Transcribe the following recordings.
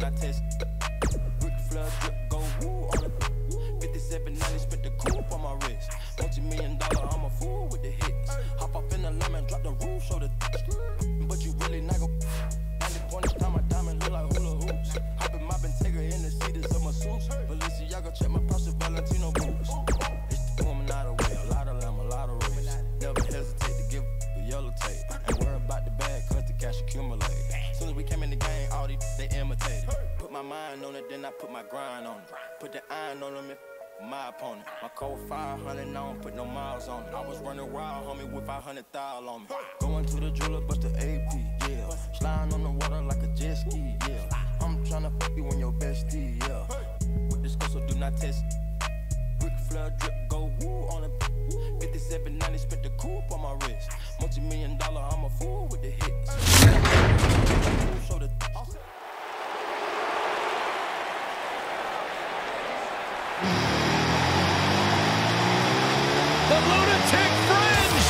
not test. Rick Flood drip, go woo on it. 5790, spent the coupe on my wrist. $multi-million, I'm a fool with the hits. Hop off in the lemon, drop the roof, show the but you really not gon' 90 points, time my diamond look like hula hoops. Hoppin' moppin' Tigger in the seats of my suits. Balenciaga check my price of Valentino boots. It's the woman out of way, a lot of lamb, a lot of race. Never hesitate to give the yellow tape. Ain't worry about the bag, cause the cash accumulate. Soon as we came in the game, all these, they imitated. Put my mind on it, then I put my grind on it. Put the iron on them if my opponent. My code 500, I don't put no miles on it. I was running wild, homie, with 500,000 on me. Going to the jeweler, bust the AP, yeah. Sliding on the water like a jet ski, yeah. I'm tryna fuck you on your bestie, yeah. With this so do not test. Rick Flood drip, go woo on it. 5790, spent the coupe on my wrist. $multi-million, I'm a fool with the hits. Show the The Lunatic Fringe!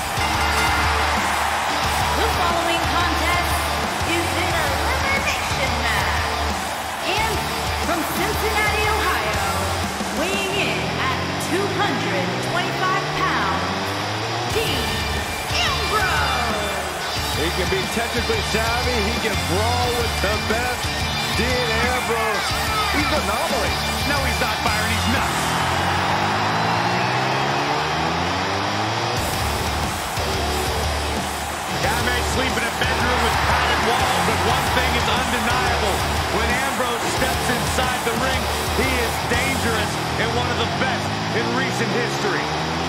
The following contest is an elimination match. And from Cincinnati, Ohio, weighing in at 225 pounds, Dean Ambrose. He can be technically savvy, he can brawl with the best. Dean Ambrose, he's an anomaly. No, he's not, Byron, he's nuts. Guy may sleep in a bedroom with padded walls, but one thing is undeniable. When Ambrose steps inside the ring, he is dangerous and one of the best in recent history.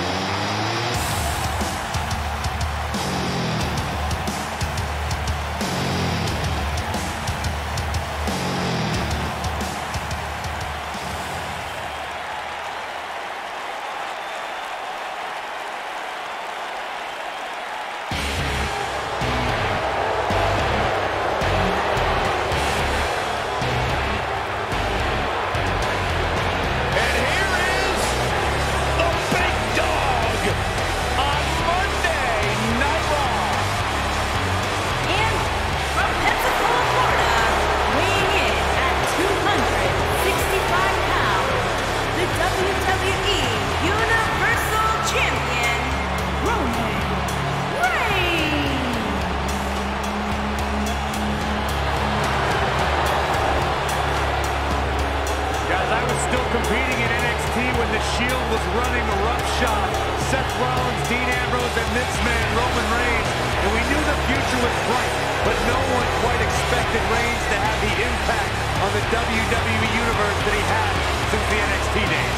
Competing in NXT when the Shield was running a roughshod. Seth Rollins, Dean Ambrose, and this man, Roman Reigns. And we knew the future was bright, but no one quite expected Reigns to have the impact on the WWE Universe that he had since the NXT days.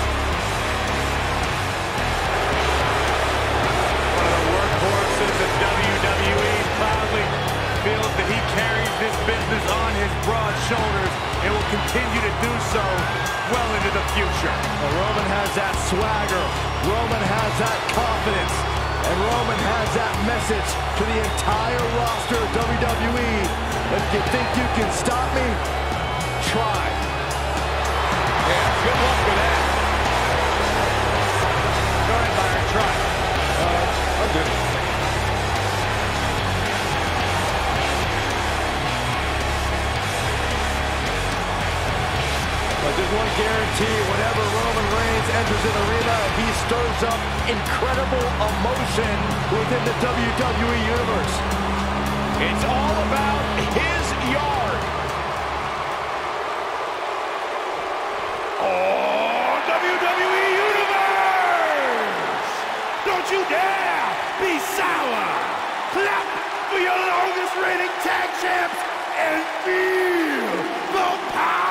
One of the workhorses of WWE proudly feels that he carries this business on his broad shoulders and will continue to do so well into the future. Well, Roman has that swagger, Roman has that confidence, and Roman has that message to the entire roster of WWE. If you think you can stop me, try. Yeah, good luck with that. Go ahead, Byron, try. I'm good. But there's one guarantee, whenever Roman Reigns enters an arena, he stirs up incredible emotion within the WWE Universe. It's all about his yard. Oh, WWE Universe! Don't you dare be sour! Clap for your longest reigning tag champs and feel the power!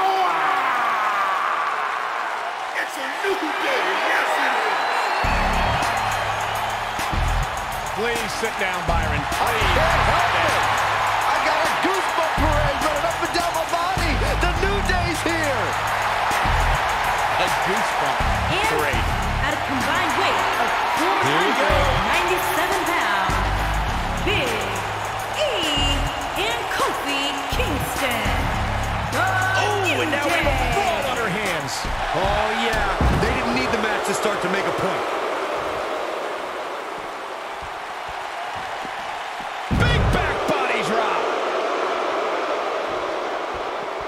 New day, yes it is. Please sit down, Byron. Please. I can't help it. I got a goosebump parade running up and down my body. The New Day's here. A goosebump parade. At a combined weight of 497 pounds, Big E and Kofi Kingston. Oh, and now we have a brawl on our hands. Oh, yeah. They didn't need the match to start to make a point. Big back body drop.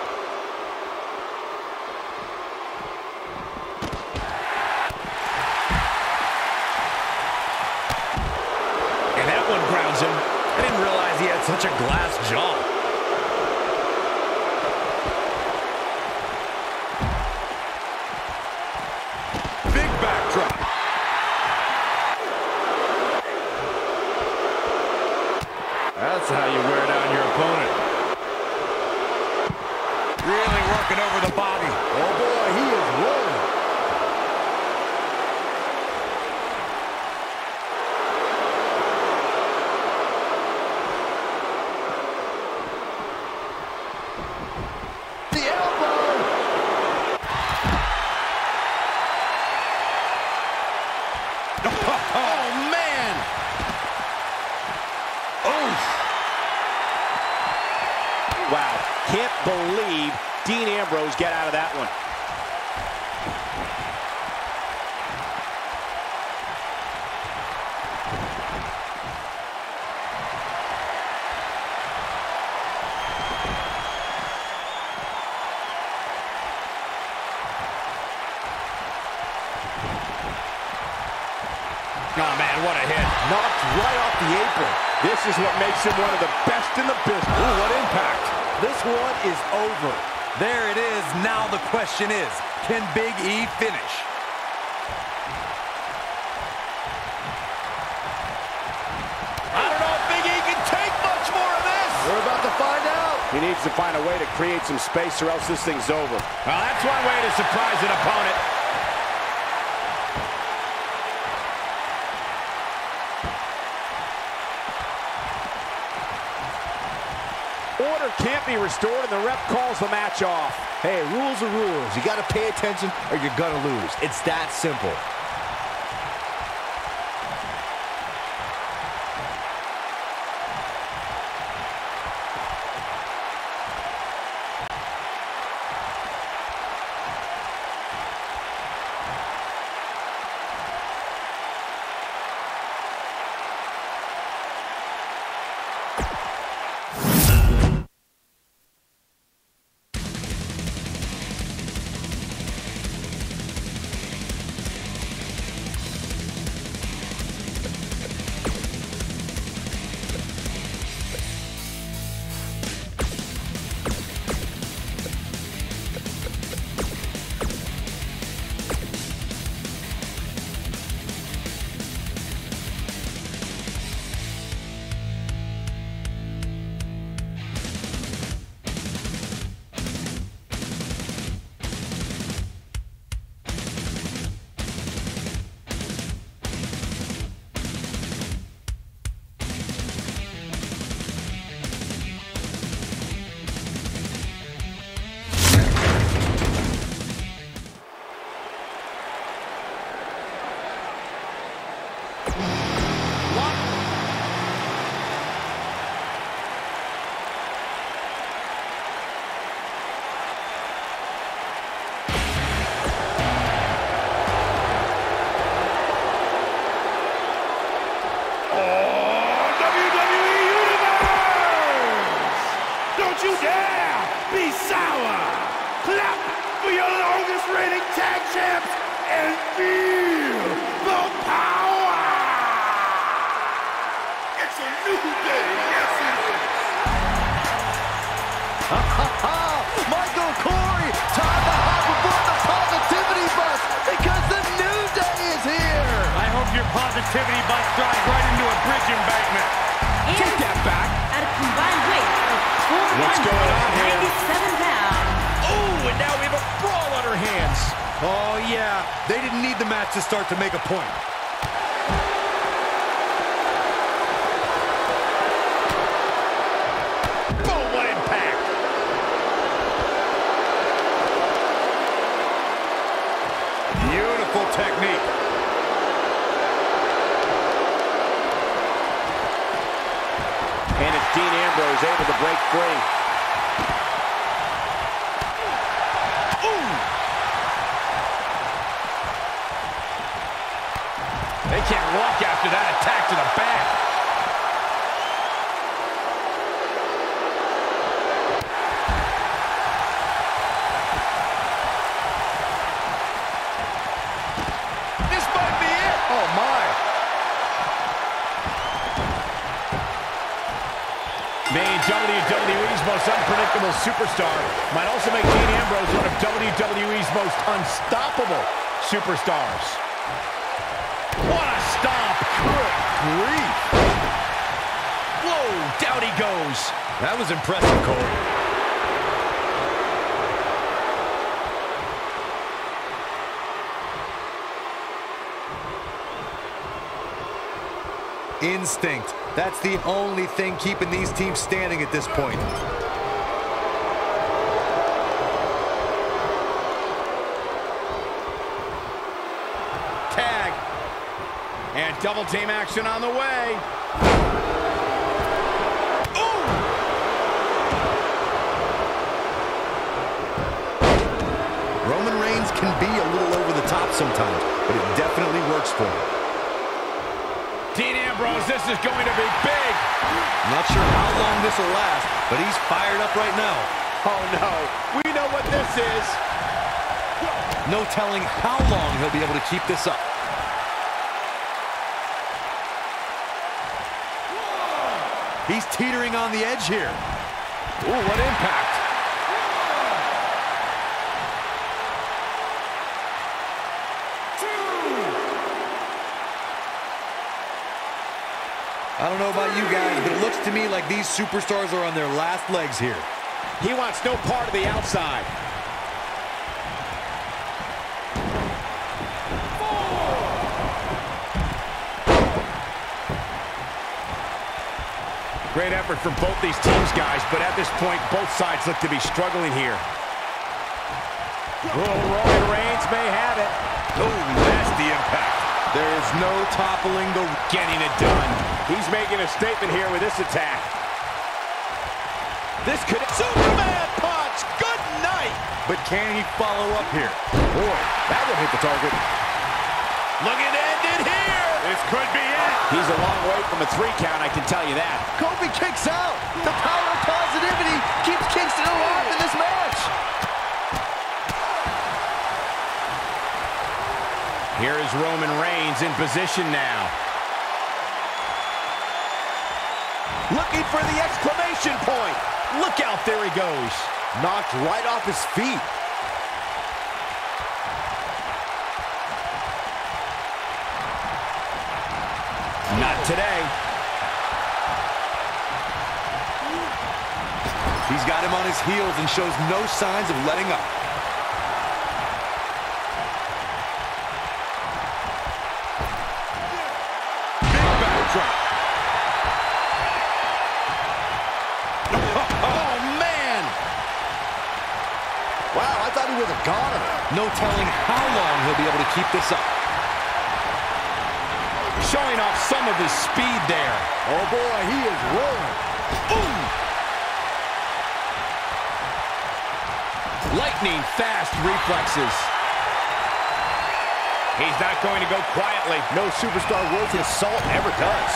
working over the body. Oh, boy, he is rolling. The elbow. Oh, man. Oof. Wow, can't believe Dean Ambrose got out of that one. Oh, man, what a hit. Knocked right off the apron. This is what makes him one of the best in the business. Ooh, what impact. This one is over. There it is. Now the question is, can Big E finish? I don't know if Big E can take much more of this. We're about to find out. He needs to find a way to create some space or else this thing's over. Well, that's one way to surprise an opponent. Order can't be restored, and the ref calls the match off. Hey, rules are rules. You got to pay attention or you're going to lose. It's that simple. Michael Corey, time to hop aboard the positivity bus because the new day is here. I hope your positivity bus drives right into a bridge embankment. Take that back. At a combined weight of What's going on here? 497 pounds. Oh, and now we have a brawl on our hands. Oh, yeah. They didn't need the match to start to make a point. Boom, what impact. Beautiful technique. And it's Dean Ambrose able to break free. They can't walk after that attack to the back. This might be it. Oh, my. Being WWE's most unpredictable superstar might also make Dean Ambrose one of WWE's most unstoppable superstars. What a stomp! Good grief! Whoa, down he goes. That was impressive, Cole. instinct. That's the only thing keeping these teams standing at this point. Tag. And double team action on the way. Roman Reigns can be a little over the top sometimes, but it definitely works for him. Dean Ambrose, this is going to be big. Not sure how long this will last, but he's fired up right now. Oh no, we know what this is. No telling how long he'll be able to keep this up. He's teetering on the edge here. Ooh, what impact. I don't know about you guys, but it looks to me like these superstars are on their last legs here. He wants no part of the outside. Great effort from both these teams, guys, but at this point, both sides look to be struggling here. Roman Reigns may have it. Oh, nasty impact. There is no toppling the getting it done. He's making a statement here with this attack. This could... Superman punch! Good night! But can he follow up here? Boy, that would hit the target. Looking to end it here! This could be it! He's a long way from a 3 count, I can tell you that. Kofi kicks out. The power of positivity keeps Kingston alive in this match. Here is Roman Reigns in position now. Looking for the exclamation point. Look out, there he goes. Knocked right off his feet. Not today. He's got him on his heels and shows no signs of letting up. Wow, I thought he was a goner. No telling how long he'll be able to keep this up. Showing off some of his speed there. Oh boy, he is rolling. Boom! Lightning fast reflexes. He's not going to go quietly. No superstar worth his salt ever does.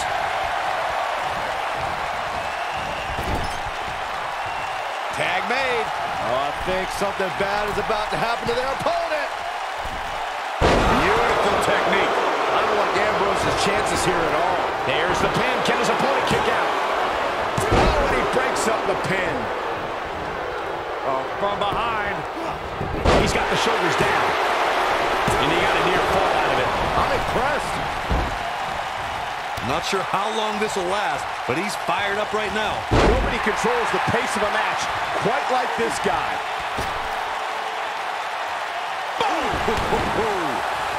Tag made. Oh, I think something bad is about to happen to their opponent. Beautiful technique. I don't like Ambrose's chances here at all. There's the pin. Can his opponent kick out? Oh, and he breaks up the pin. Oh, from behind. He's got the shoulders down. And he got a near fall out of it. I'm impressed. Not sure how long this will last, but he's fired up right now. Nobody controls the pace of a match quite like this guy. Boom!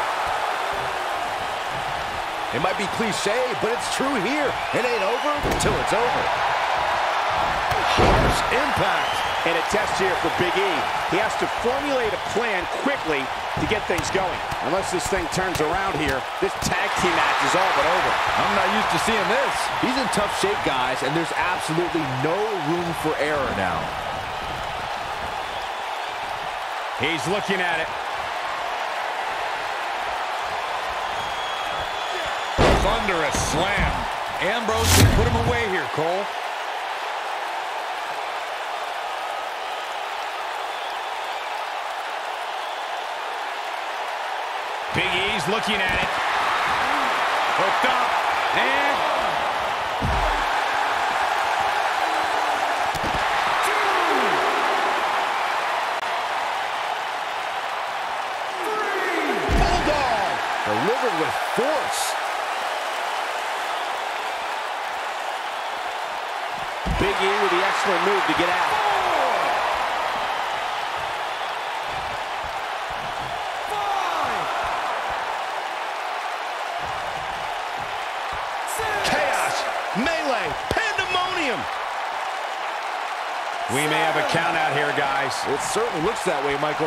It might be cliche, but it's true here. It ain't over until it's over. Harsh impact. And a test here for Big E. He has to formulate a plan quickly to get things going. Unless this thing turns around here, this tag team match is all but over. I'm not used to seeing this. He's in tough shape, guys, and there's absolutely no room for error now. He's looking at it. Thunderous slam. Ambrose can put him away here, Cole. Big E's looking at it. Hooked up. And... Bulldog delivered with force. Big E with the excellent move to get out. We may have a count out here, guys. It certainly looks that way, Michael.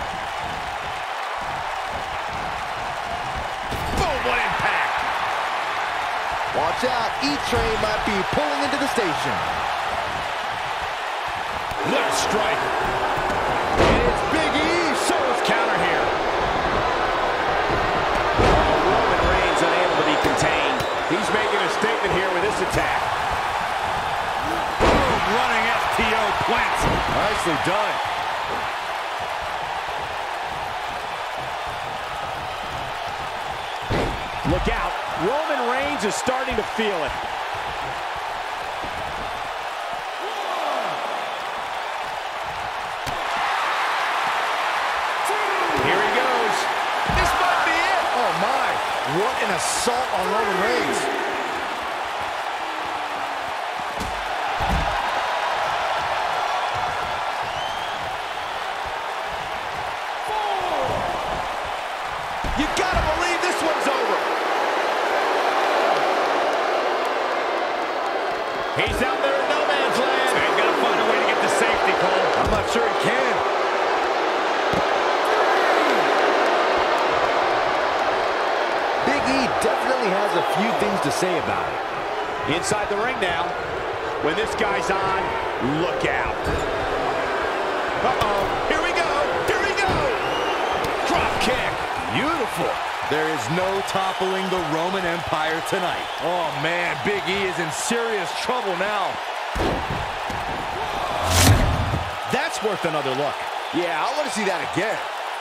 Boom, what impact! Watch out, E-Train might be pulling into the station. What a strike. And it's Big E. Shows counter here. Oh, Roman Reigns unable to be contained. He's making a statement here with this attack. Boom, running FTO plants. Nicely done. Look out. Roman Reigns is starting to feel it. Here he goes. This might be it. Oh, my. What an assault on Roman Reigns. You gotta believe this one's over. He's out there in no man's land. He's gotta find a way to get to safety, Cole. I'm not sure he can. Big E definitely has a few things to say about it. Inside the ring now. When this guy's on, look out. Uh-oh. Here we go. Here we go. Drop kick. Beautiful. There is no toppling the Roman Empire tonight. Oh, man, Big E is in serious trouble now. That's worth another look. Yeah, I want to see that again.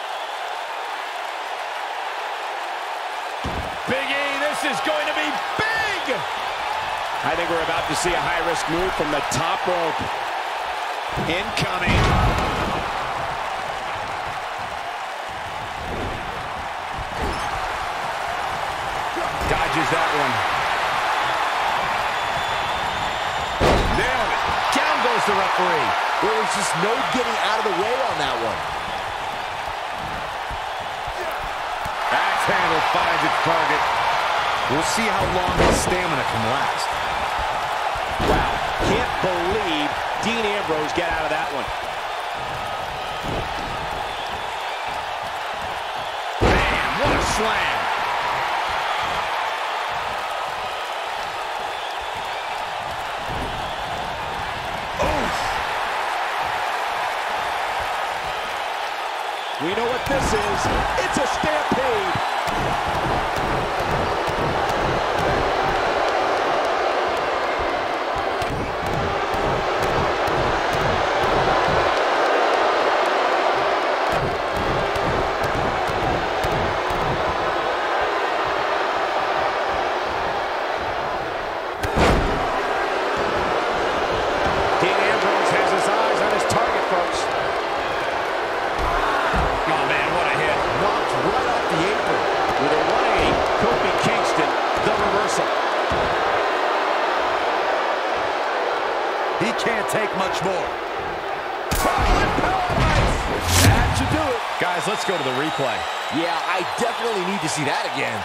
Big E, this is going to be big! I think we're about to see a high-risk move from the top rope. Incoming. Dodges that one. Nailed it. Down goes the referee. There was just no getting out of the way on that one. Axe handle finds its target. We'll see how long his stamina can last. Wow. Can't believe Dean Ambrose got out of that one. Man, what a slam. We know what this is. It's a stampede. Dean Ambrose has his eyes on his target, folks. Oh, man, what a hit. Knocked right off the apron. With a 180, Kofi Kingston, the reversal. He can't take much more. That should do it. Guys, let's go to the replay. Yeah, I definitely need to see that again.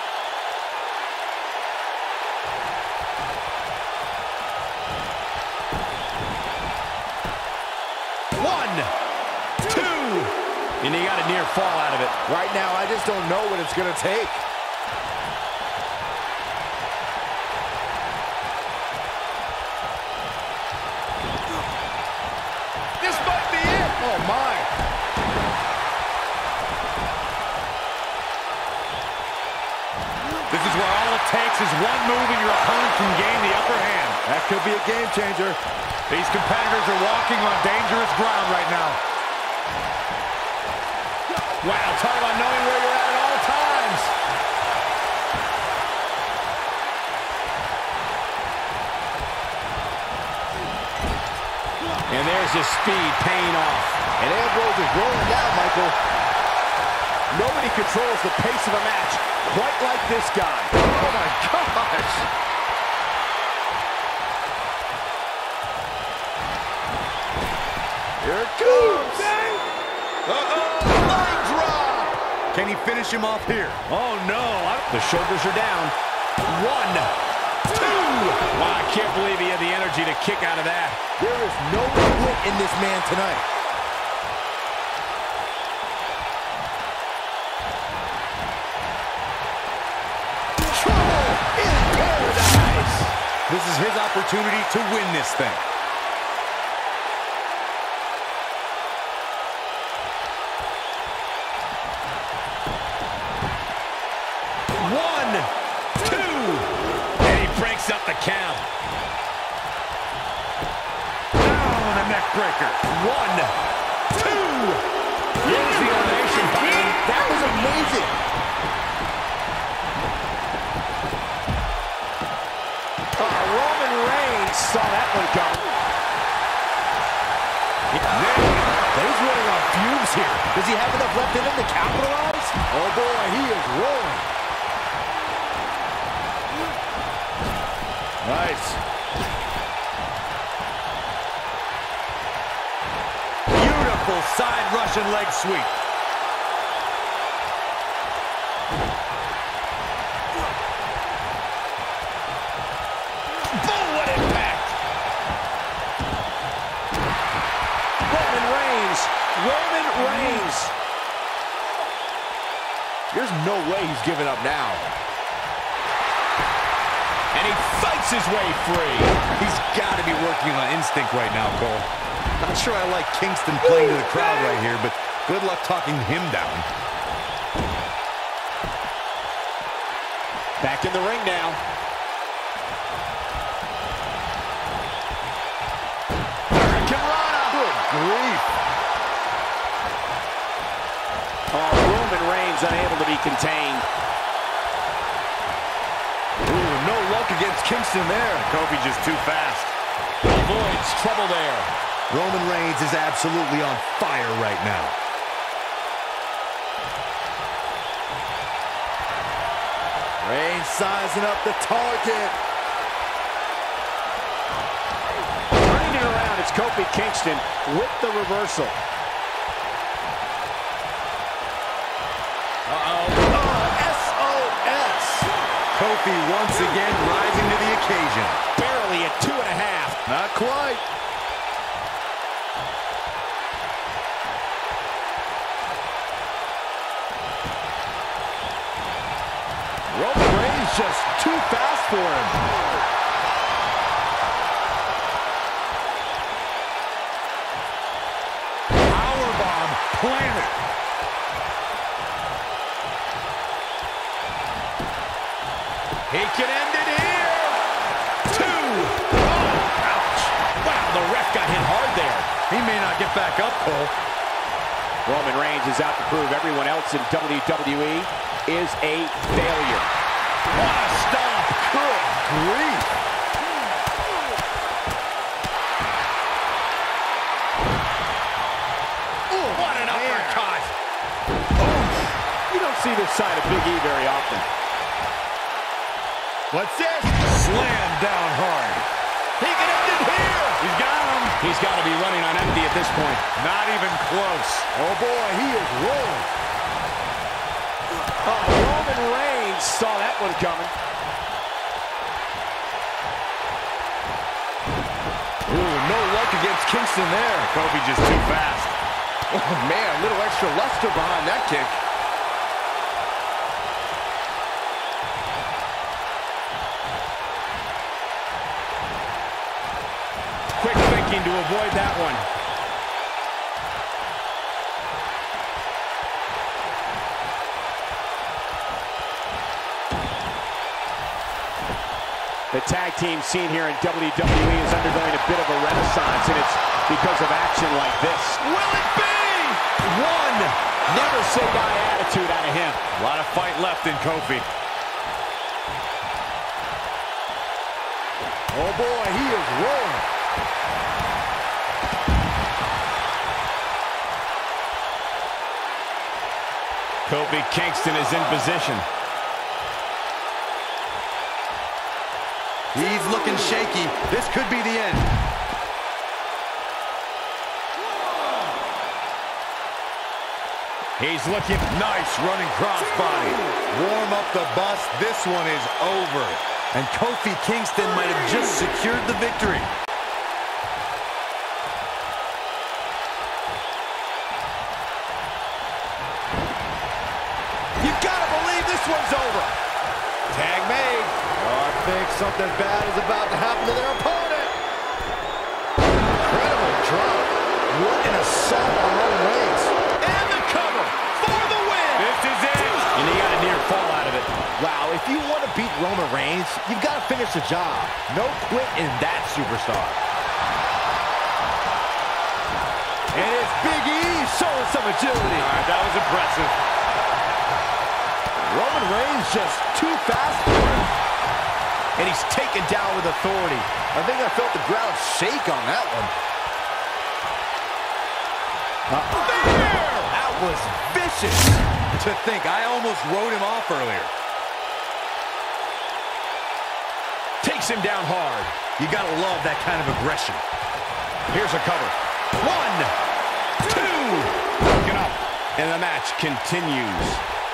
One, two, and he got a near fall out of it. Right now, I just don't know what it's going to take. This might be it. Oh, my. This is where all it takes is one move and your opponent can gain the upper hand. That could be a game changer. These competitors are walking on dangerous ground right now. Wow, talk about knowing where you're at all times. And there's his speed paying off. And Ambrose is rolling down, Michael. Nobody controls the pace of a match quite like this guy. Oh, my gosh. Here it comes. Uh-oh, leg drop. Can he finish him off here? Oh, no. The shoulders are down. One, two. Wow, I can't believe he had the energy to kick out of that. There is no quit in this man tonight. Trouble in paradise. This is his opportunity to win this thing. One, two, and he breaks up the count. Oh, the neck breaker. One, two. Here's the elevation, Byron. That was amazing. Roman Reigns saw that one coming. He's running on fumes here. Does he have enough left in him to capitalize? Oh boy, he is rolling. Nice. Beautiful side Russian leg sweep. Boom, what impact! Roman Reigns. There's no way he's giving up now. And he fights his way free. He's got to be working on instinct right now, Cole. Not sure I like Kingston playing to the crowd right here, but good luck talking him down. Back in the ring now. Good grief. Roman Reigns unable to be contained. Ooh, no luck against Kingston there. Kofi just too fast. Avoids trouble there. Roman Reigns is absolutely on fire right now. Reigns sizing up the target. Turning it around, it's Kofi Kingston with the reversal. SOS. Kofi once again rising to the occasion. Barely at 2.5. Not quite. Roman Reigns just too fast for him. Powerbomb planted. He can end it here. 2. Oh, ouch. Wow, the ref got hit hard there. He may not get back up, Cole. Roman Reigns is out to prove everyone else in WWE is a failure. What a stomp. Good grief. Ooh, what an uppercut. Oh, you don't see this side of Big E very often. What's this? Slam down hard. He can end it here. He's got him. He's got to be running on empty at this point. Not even close. Oh boy, he is rolling. Roman Reigns saw that one coming. Ooh, no luck against Kingston there. Kofi just too fast. Oh man, a little extra luster behind that kick. Quick thinking to avoid that one. The tag team scene here in WWE is undergoing a bit of a renaissance, and it's because of action like this. Will it be? One. Never say die attitude out of him. A lot of fight left in Kofi. Oh boy, he is rolling. Kofi Kingston is in position. He's looking shaky. This could be the end. He's looking nice running crossbody. Warm up the bus. This one is over. And Kofi Kingston might have just secured the victory. You gotta believe this one's over. Tag made. Oh, I think something bad is about to happen to their opponent. Incredible drop. What an assault on Roman Reigns. And the cover for the win. This is it. And he got a near fall out of it. Wow, if you want to beat Roman Reigns, you've got to finish the job. No quit in that superstar. And it's Big E showing some agility. All right, that was impressive. Roman Reigns just too fast for him. And he's taken down with authority. I think I felt the ground shake on that one. There! That was vicious. To think, I almost wrote him off earlier. Takes him down hard. You gotta love that kind of aggression. Here's a cover. 1, 2. Broken up. And the match continues.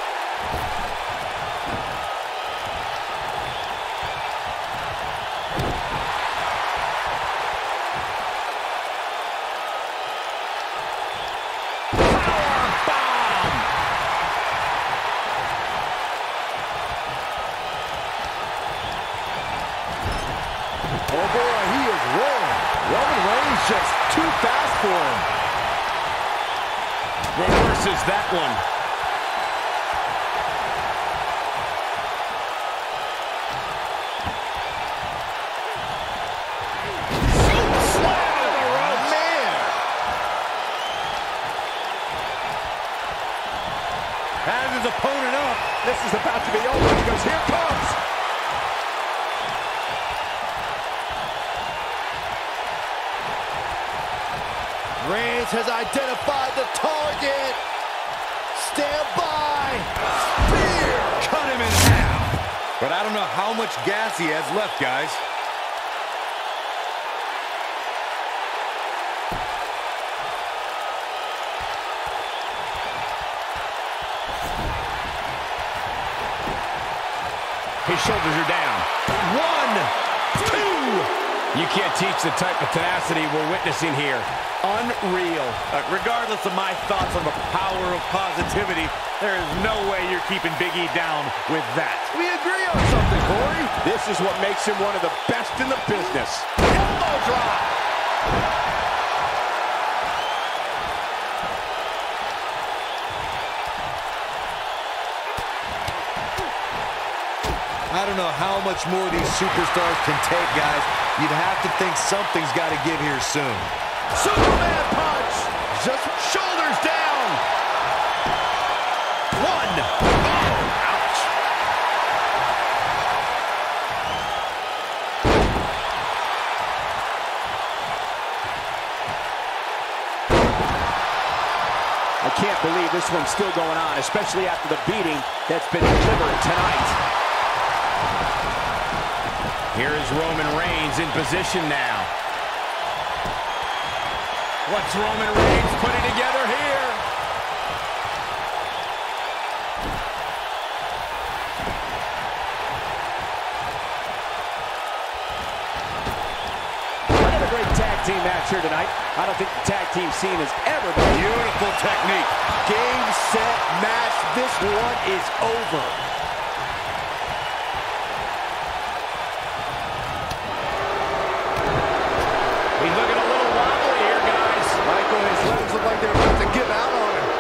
Oh boy, he is rolling. Roman Reigns just too fast for him. Reverses that one. Man. Has his opponent up. This is about to be over because here comes. Reigns has identified the target. Stand by. Spear. Cut him in half. But I don't know how much gas he has left, guys. His shoulders are down. 1, 2. You can't teach the type of tenacity we're witnessing here. Unreal. Regardless of my thoughts on the power of positivity, there is no way you're keeping Big E down with that. We agree on something, Corey. This is what makes him one of the best in the business. Elbow drop. I don't know how much more these superstars can take, guys. You'd have to think something's got to give here soon. Superman punch. Just shoulders down. 1. Oh, ouch. I can't believe this one's still going on, especially after the beating that's been delivered tonight. Here is Roman Reigns in position now. What's Roman Reigns putting together here? Another great tag team match here tonight. I don't think the tag team scene has ever been. Beautiful technique. Game, set, match. This one is over. He's looking a little wobbly here, guys. Michael, his legs look like they're about to give out on him.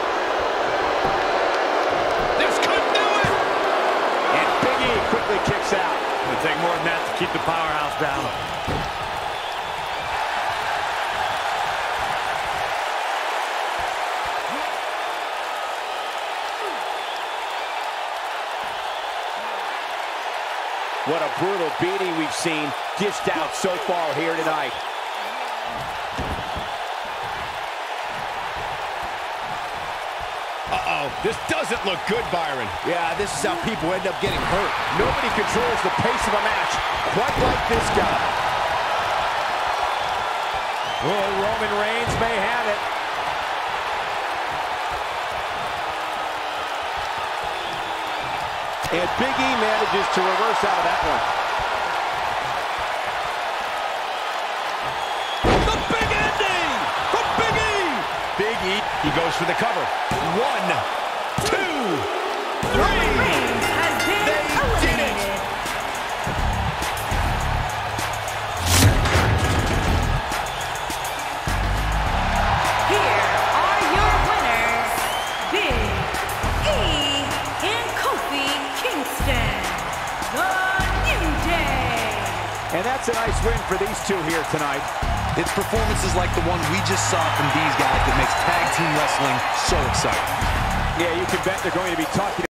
This could do it. And Big E quickly kicks out. It'll take more than that to keep the powerhouse down. What a brutal beating we've seen dished out so far here tonight. Uh-oh, this doesn't look good, Byron. Yeah, this is how people end up getting hurt. Nobody controls the pace of a match quite like this guy. Oh, Roman Reigns may have it. And Big E manages to reverse out of that one. Big E. He goes for the cover. 1, 2, 3. Roman Reigns has been eliminated. Here are your winners, Big E and Kofi Kingston, The New Day. And that's a nice win for these two here tonight. It's performances like the one we just saw from these guys that makes tag team wrestling so exciting. Yeah, you can bet they're going to be talking